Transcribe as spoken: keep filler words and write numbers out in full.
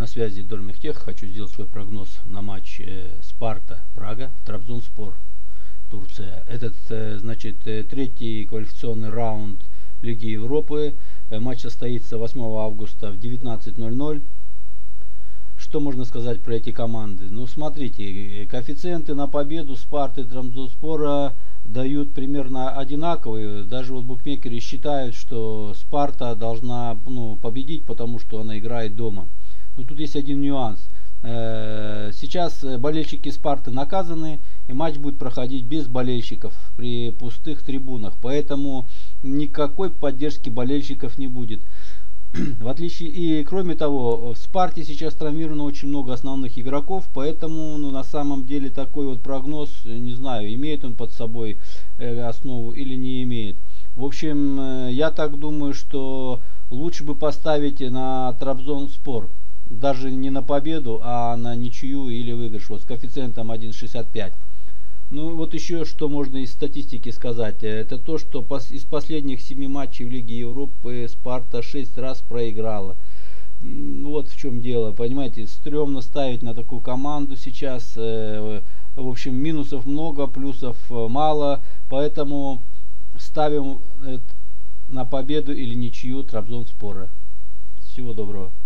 На связи Дольмехтех. Хочу сделать свой прогноз на матч Спарта-Прага, Трабзонспор, Турция. Этот, значит, третий квалификационный раунд Лиги Европы. Матч состоится восьмого августа в девятнадцать ноль ноль. Что можно сказать про эти команды? Ну, смотрите, коэффициенты на победу Спарты и Трабзонспора дают примерно одинаковые. Даже вот букмекеры считают, что Спарта должна, ну, победить, потому что она играет дома. Но тут есть один нюанс. Сейчас болельщики Спарты наказаны, и матч будет проходить без болельщиков при пустых трибунах. Поэтому никакой поддержки болельщиков не будет. В отличие, и кроме того, в Спарте сейчас травмировано очень много основных игроков, поэтому, ну, на самом деле такой вот прогноз, не знаю, имеет он под собой основу или не имеет. В общем, я так думаю, что лучше бы поставить на Трабзонспор. Даже не на победу, а на ничью или выигрыш. Вот с коэффициентом один шестьдесят пять. Ну вот еще что можно из статистики сказать. Это то, что из последних семи матчей в Лиге Европы Спарта шесть раз проиграла. Вот в чем дело. Понимаете, стрёмно ставить на такую команду сейчас. В общем, минусов много, плюсов мало. Поэтому ставим на победу или ничью Трабзонспора. Всего доброго.